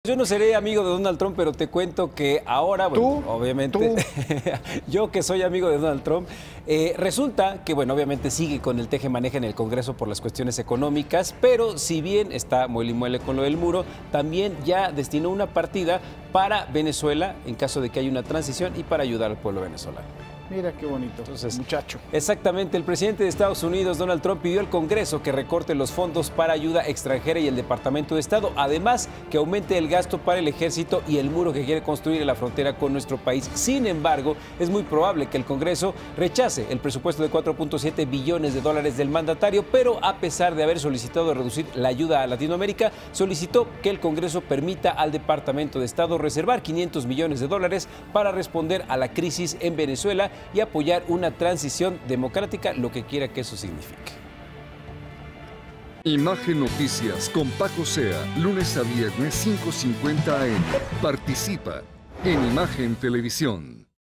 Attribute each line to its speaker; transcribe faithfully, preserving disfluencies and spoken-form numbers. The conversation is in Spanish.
Speaker 1: Yo no seré amigo de Donald Trump, pero te cuento que ahora, bueno,
Speaker 2: ¿Tú?
Speaker 1: obviamente,
Speaker 2: ¿Tú?
Speaker 1: yo que soy amigo de Donald Trump, eh, resulta que, bueno, obviamente sigue con el teje-maneje en el Congreso por las cuestiones económicas, pero si bien está muele y muele con lo del muro, también ya destinó una partida para Venezuela en caso de que haya una transición y para ayudar al pueblo venezolano.
Speaker 2: Mira qué bonito,
Speaker 1: Entonces,
Speaker 2: muchacho.
Speaker 1: Exactamente, el presidente de Estados Unidos, Donald Trump, pidió al Congreso que recorte los fondos para ayuda extranjera y el Departamento de Estado, además que aumente el gasto para el ejército y el muro que quiere construir en la frontera con nuestro país. Sin embargo, es muy probable que el Congreso rechace el presupuesto de cuatro punto siete billones de dólares del mandatario, pero a pesar de haber solicitado reducir la ayuda a Latinoamérica, solicitó que el Congreso permita al Departamento de Estado reservar quinientos millones de dólares para responder a la crisis en Venezuela y apoyar una transición democrática, lo que quiera que eso signifique.
Speaker 3: Imagen Noticias con Paco Sea, lunes a viernes cinco cincuenta a eme. Participa en Imagen Televisión.